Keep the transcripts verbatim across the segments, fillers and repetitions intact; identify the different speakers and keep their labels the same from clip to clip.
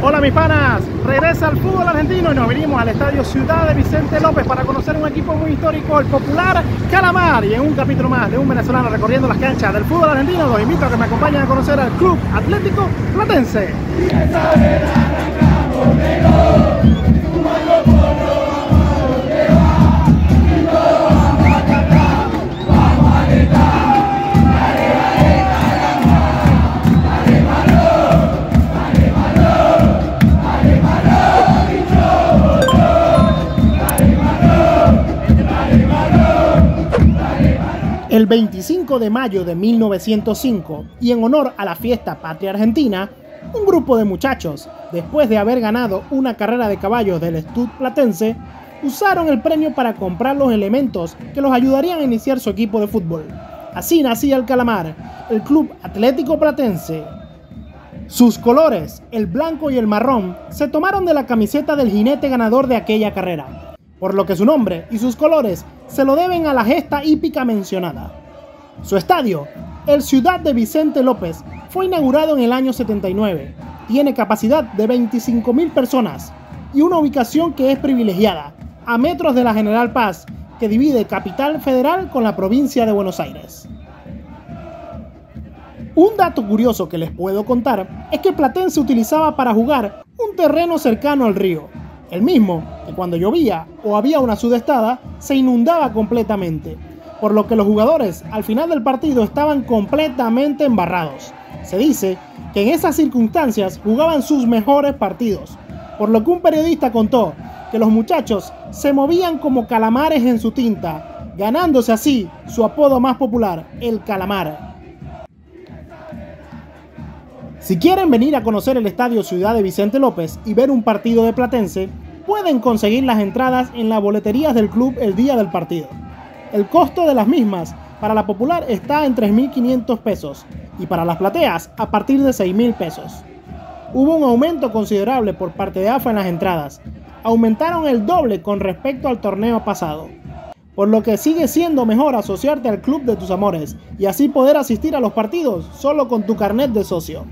Speaker 1: Hola mis panas, regresa al fútbol argentino y nos vinimos al estadio Ciudad de Vicente López para conocer un equipo muy histórico, el popular Calamar. Y en un capítulo más de un venezolano recorriendo las canchas del fútbol argentino, los invito a que me acompañen a conocer al Club Atlético Platense. El veinticinco de mayo de mil novecientos cinco, y en honor a la fiesta patria argentina, un grupo de muchachos, después de haber ganado una carrera de caballos del Stud Platense, usaron el premio para comprar los elementos que los ayudarían a iniciar su equipo de fútbol. Así nacía el Calamar, el Club Atlético Platense. Sus colores, el blanco y el marrón, se tomaron de la camiseta del jinete ganador de aquella carrera, por lo que su nombre y sus colores se lo deben a la gesta hípica mencionada. Su estadio, el Ciudad de Vicente López, fue inaugurado en el año setenta y nueve, tiene capacidad de veinticinco mil personas y una ubicación que es privilegiada, a metros de la General Paz, que divide Capital Federal con la provincia de Buenos Aires. Un dato curioso que les puedo contar es que Platense utilizaba para jugar un terreno cercano al río, el mismo que cuando llovía o había una sudestada se inundaba completamente, por lo que los jugadores al final del partido estaban completamente embarrados. Se dice que en esas circunstancias jugaban sus mejores partidos, por lo que un periodista contó que los muchachos se movían como calamares en su tinta, ganándose así su apodo más popular, el Calamar. Si quieren venir a conocer el estadio Ciudad de Vicente López y ver un partido de Platense, pueden conseguir las entradas en las boleterías del club el día del partido. El costo de las mismas para la popular está en tres mil quinientos pesos y para las plateas a partir de seis mil pesos. Hubo un aumento considerable por parte de A F A en las entradas, aumentaron el doble con respecto al torneo pasado, por lo que sigue siendo mejor asociarte al club de tus amores y así poder asistir a los partidos solo con tu carnet de socio.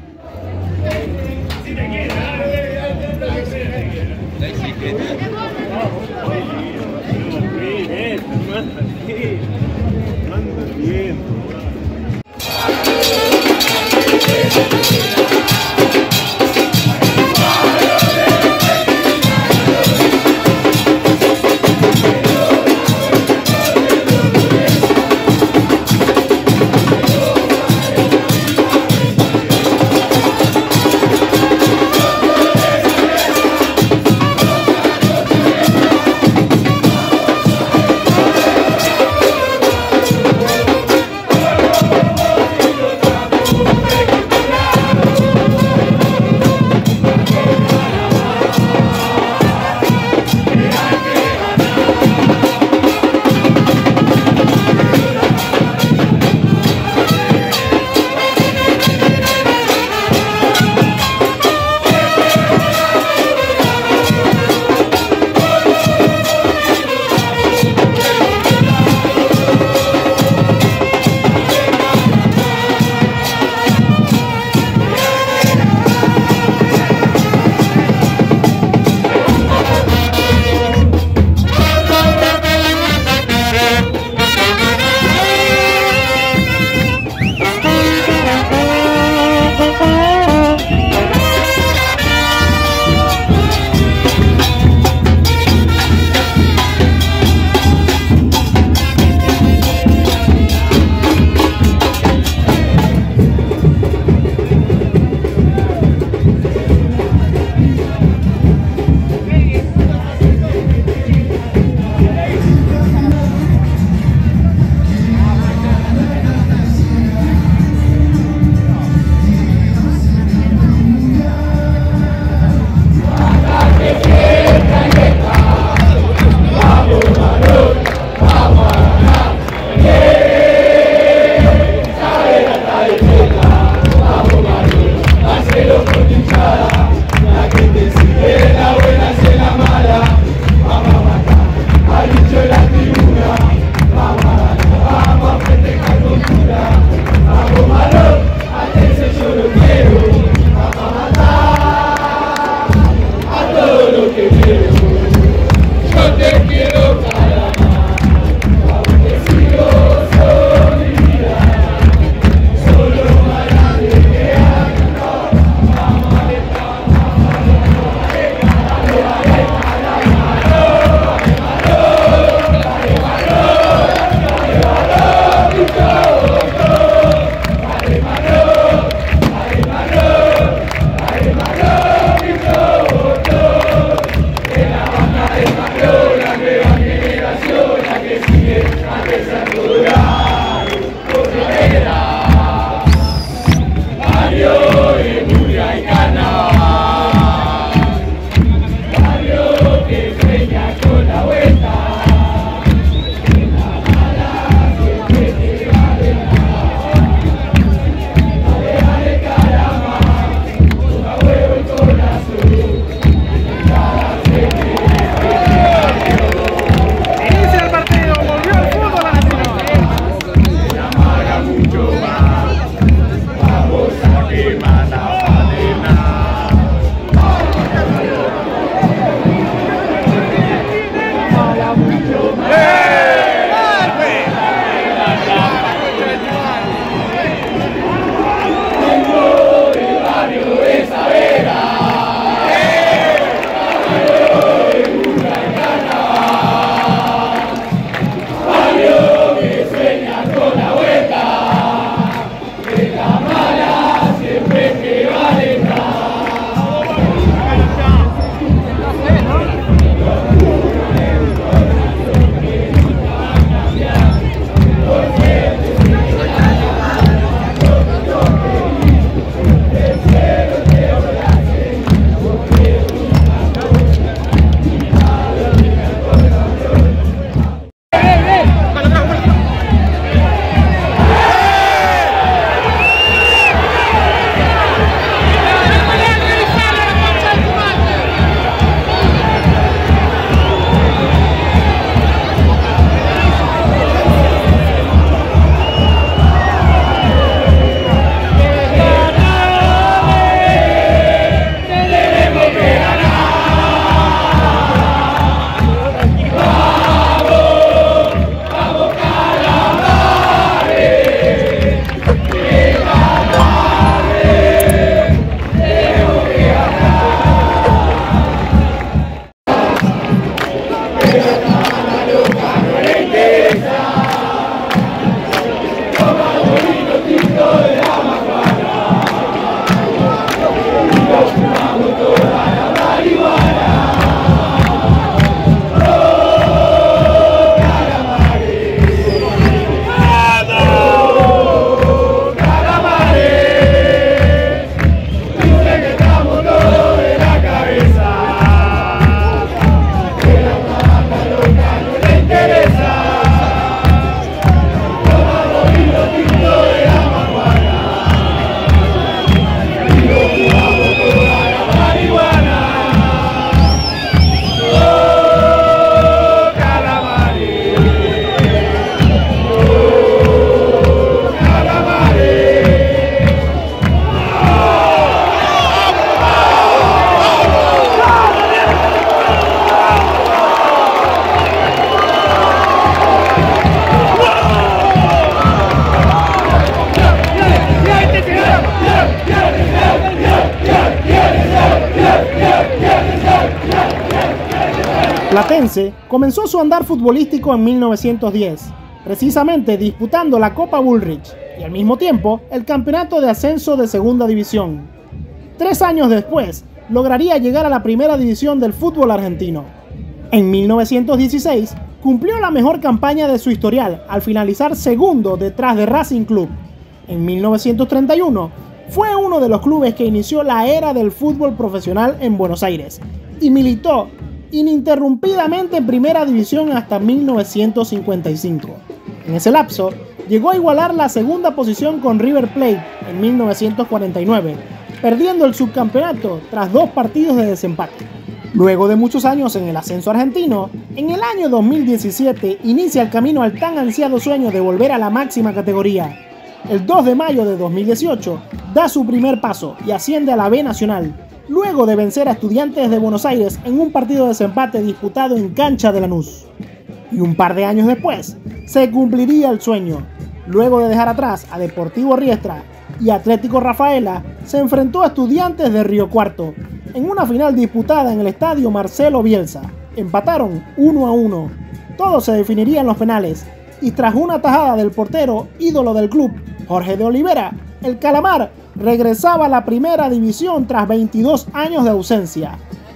Speaker 1: Platense comenzó su andar futbolístico en mil novecientos diez, precisamente disputando la Copa Bullrich y al mismo tiempo el campeonato de ascenso de segunda división. Tres años después, lograría llegar a la primera división del fútbol argentino. En mil novecientos dieciséis, cumplió la mejor campaña de su historial al finalizar segundo detrás de Racing Club. En mil novecientos treinta y uno, fue uno de los clubes que inició la era del fútbol profesional en Buenos Aires y militó ininterrumpidamente en primera división hasta mil novecientos cincuenta y cinco. En ese lapso, llegó a igualar la segunda posición con River Plate en mil novecientos cuarenta y nueve, perdiendo el subcampeonato tras dos partidos de desempate. Luego de muchos años en el ascenso argentino, en el año dos mil diecisiete inicia el camino al tan ansiado sueño de volver a la máxima categoría. El dos de mayo de dos mil dieciocho da su primer paso y asciende a la B Nacional, luego de vencer a Estudiantes de Buenos Aires en un partido de desempate disputado en cancha de Lanús. Y un par de años después, se cumpliría el sueño. Luego de dejar atrás a Deportivo Riestra y Atlético Rafaela, se enfrentó a Estudiantes de Río Cuarto, en una final disputada en el estadio Marcelo Bielsa. Empataron uno a uno. Todo se definiría en los penales, y tras una tajada del portero ídolo del club, Jorge de Olivera, el Calamar regresaba a la primera división tras veintidós años de ausencia.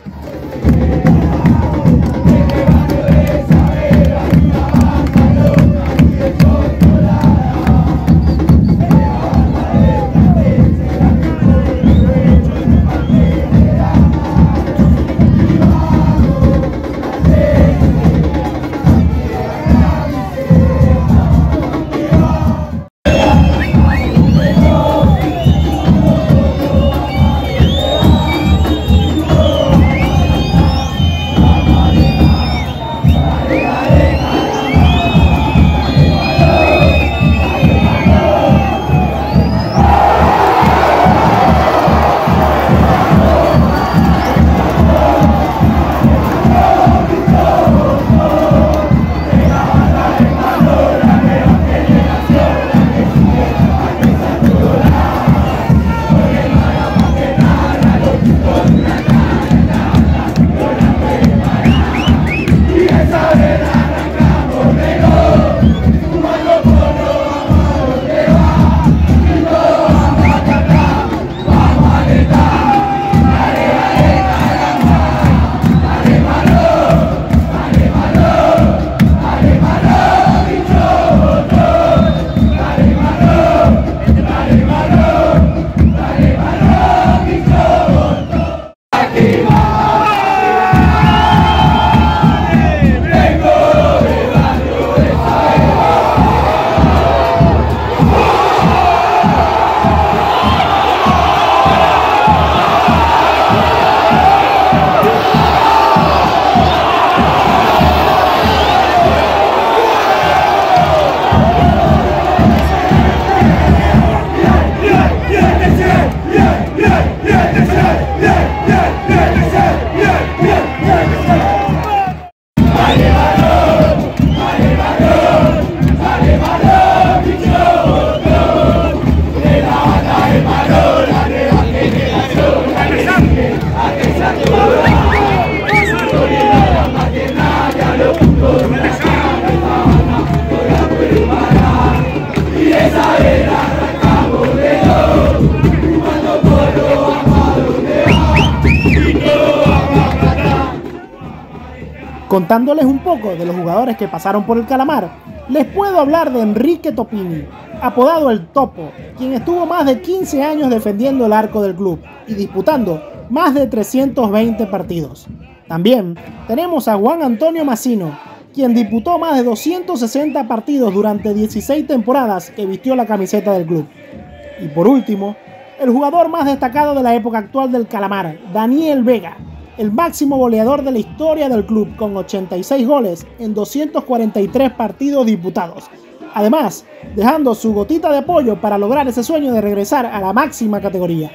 Speaker 1: Contándoles un poco de los jugadores que pasaron por el Calamar, les puedo hablar de Enrique Topini, apodado El Topo, quien estuvo más de quince años defendiendo el arco del club y disputando más de trescientos veinte partidos. También tenemos a Juan Antonio Massino, quien disputó más de doscientos sesenta partidos durante dieciséis temporadas que vistió la camiseta del club. Y por último, el jugador más destacado de la época actual del Calamar, Daniel Vega, el máximo goleador de la historia del club con ochenta y seis goles en doscientos cuarenta y tres partidos disputados. Además, dejando su gotita de apoyo para lograr ese sueño de regresar a la máxima categoría.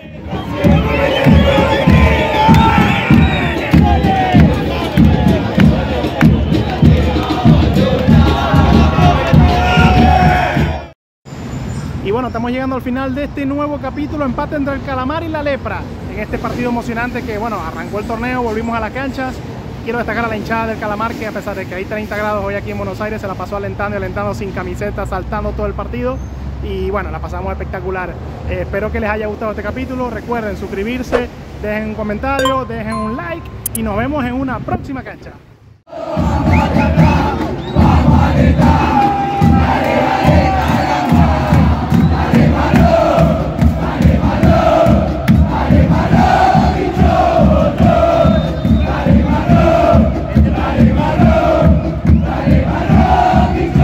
Speaker 1: Y bueno, estamos llegando al final de este nuevo capítulo, empate entre el Calamar y la Lepra. En en este partido emocionante que, bueno, arrancó el torneo, volvimos a las canchas. Quiero destacar a la hinchada del Calamar, que a pesar de que hay treinta grados hoy aquí en Buenos Aires, se la pasó alentando y alentando sin camiseta, saltando todo el partido. Y bueno, la pasamos espectacular. Eh, espero que les haya gustado este capítulo. Recuerden suscribirse, dejen un comentario, dejen un like y nos vemos en una próxima cancha.